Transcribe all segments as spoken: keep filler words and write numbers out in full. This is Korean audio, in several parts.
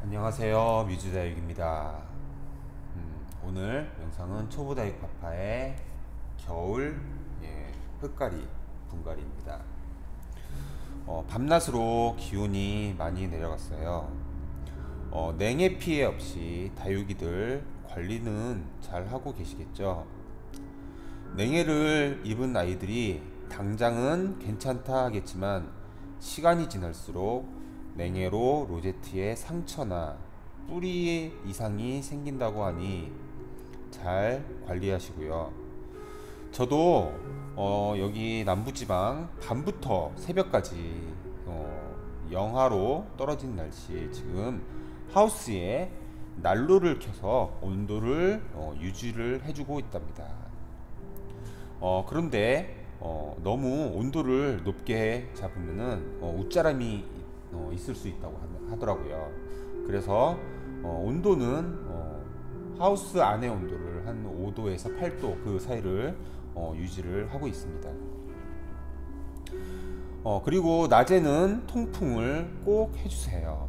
안녕하세요, 뮤즈다육입니다. 음, 오늘 영상은 초보다육 파파의 겨울 예, 흙가리 분갈이입니다. 어, 밤낮으로 기온이 많이 내려갔어요. 어, 냉해 피해 없이 다육이들 관리는 잘 하고 계시겠죠? 냉해를 입은 아이들이 당장은 괜찮다 하겠지만 시간이 지날수록 냉해로 로제트에 상처나 뿌리 이상이 생긴다고 하니 잘 관리하시고요. 저도 어, 여기 남부지방 밤부터 새벽까지 어, 영하로 떨어진 날씨 지금 하우스에 난로를 켜서 온도를 어, 유지를 해주고 있답니다. 어, 그런데 어, 너무 온도를 높게 잡으면은 어, 웃자람이 어, 있을 수 있다고 하더라고요. 그래서 어, 온도는 어, 하우스 안의 온도를 한 오 도에서 팔 도 그 사이를 어, 유지를 하고 있습니다. 어, 그리고 낮에는 통풍을 꼭 해주세요.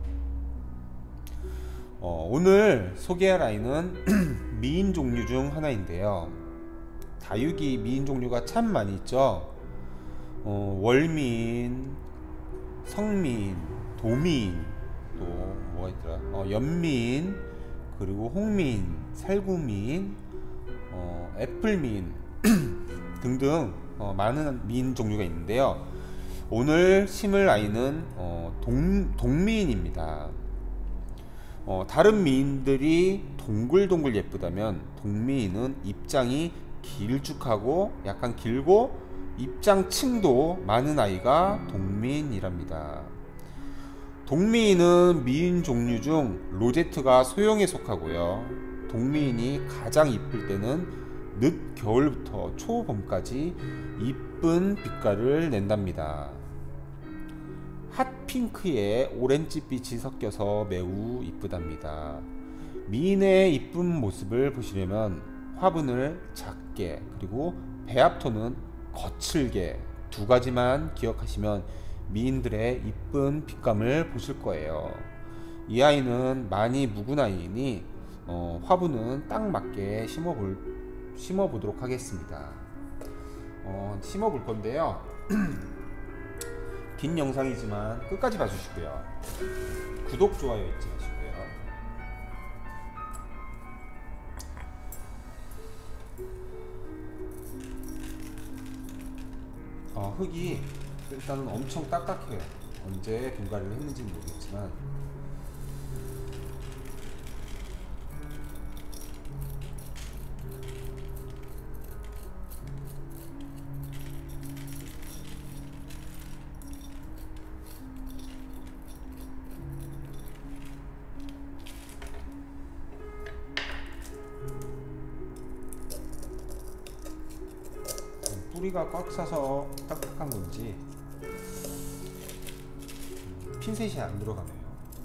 어, 오늘 소개할 아이는 미인 종류 중 하나인데요. 다육이 미인 종류가 참 많이 있죠. 어, 월미인, 성미인, 도미인, 또 뭐가 있더라? 어, 연미인, 그리고 홍미인, 살구미인, 어, 애플미인 등등 어, 많은 미인 종류가 있는데요. 오늘 심을 아이는 어, 동, 동미인입니다. 어, 다른 미인들이 동글동글 예쁘다면 동미인은 입장이 길쭉하고 약간 길고 입장층도 많은 아이가 동미인이랍니다. 동미인은 미인 종류 중 로제트가 소형에 속하고요. 동미인이 가장 이쁠 때는 늦 겨울부터 초봄까지 이쁜 빛깔을 낸답니다. 핫핑크에 오렌지빛이 섞여서 매우 이쁘답니다. 미인의 이쁜 모습을 보시려면 화분을 작게 그리고 배합토는 거칠게 두 가지만 기억하시면 미인들의 이쁜 빛감을 보실 거예요. 이 아이는 많이 묵은 아이이니 어, 화분은 딱 맞게 심어볼, 심어보도록 하겠습니다. 어, 심어볼 건데요. 긴 영상이지만 끝까지 봐주시고요. 구독, 좋아요 잊지 마시고요. 어, 흙이 일단은 엄청 딱딱해요. 언제 분갈이를 했는지는 모르겠지만 뿌리가 꽉 차서 딱딱한 건지 핀셋이 안 들어가네요.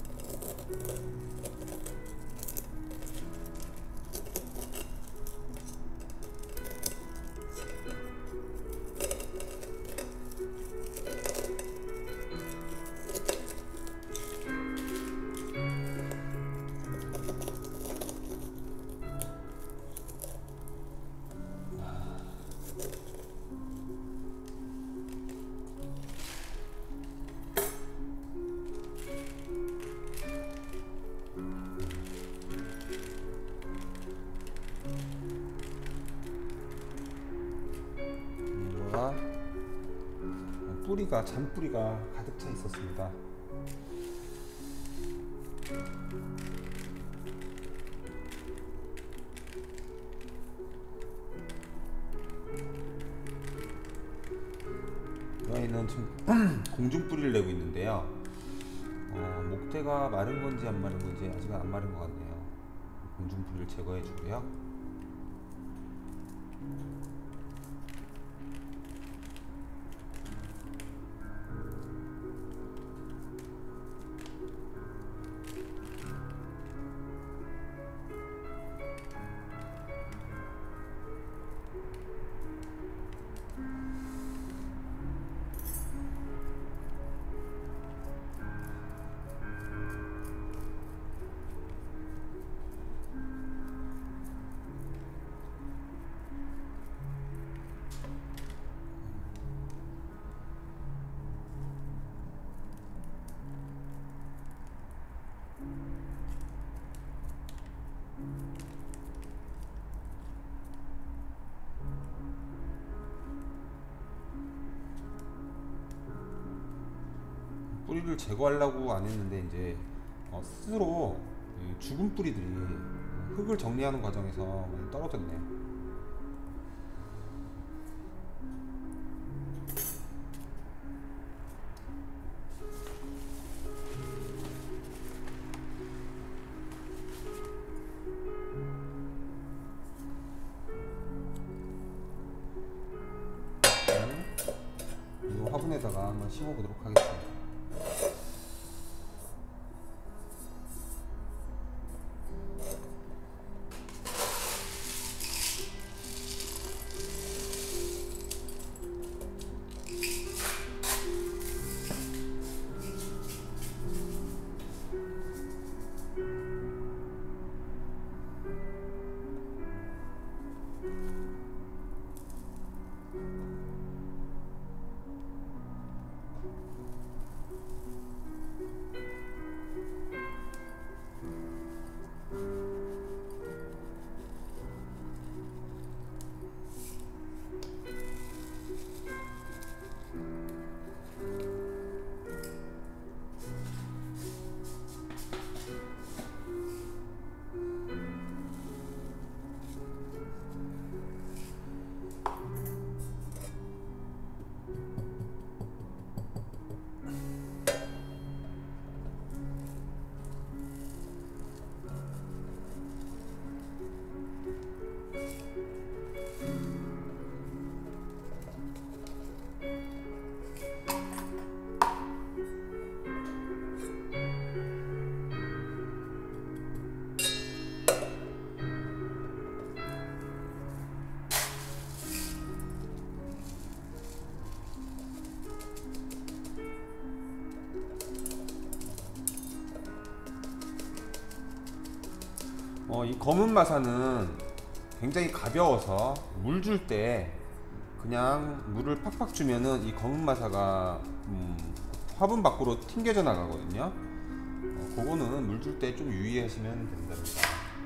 뿌리가 잔뿌리가 가득 차 있었습니다. 이 아이는 지금 공중뿌리를 내고 있는데요. 어, 목대가 마른 건지 안 마른 건지 아직은 안 마른 것 같네요. 공중뿌리를 제거해 주고요. 뿌리를 제거하려고 안 했는데 이제 어, 스스로 이 죽은 뿌리들이 흙을 정리하는 과정에서 많이 떨어졌네요. 이 화분에다가 한번 심어 보도록 하겠습니다. 어, 이 검은 마사는 굉장히 가벼워서 물 줄 때 그냥 물을 팍팍 주면은 이 검은 마사가 음, 화분 밖으로 튕겨져 나가거든요. 어, 그거는 물 줄 때 좀 유의하시면 된답니다.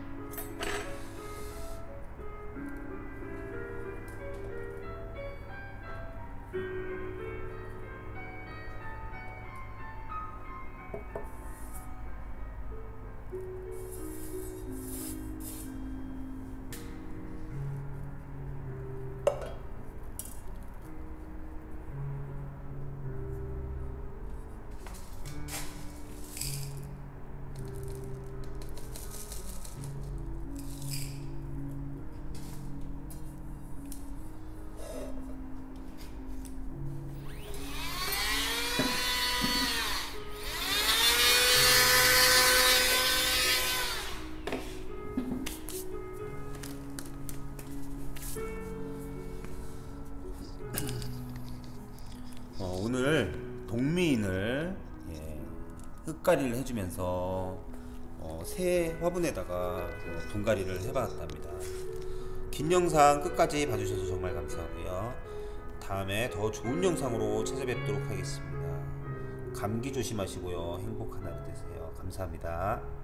어, 오늘 동미인을 예, 흙가리를 해주면서 어, 새 화분에다가 어, 분갈이를 해봤답니다. 긴 영상 끝까지 봐주셔서 정말 감사하고요. 다음에 더 좋은 영상으로 찾아뵙도록 하겠습니다. 감기 조심하시고요. 행복한 하루 되세요. 감사합니다.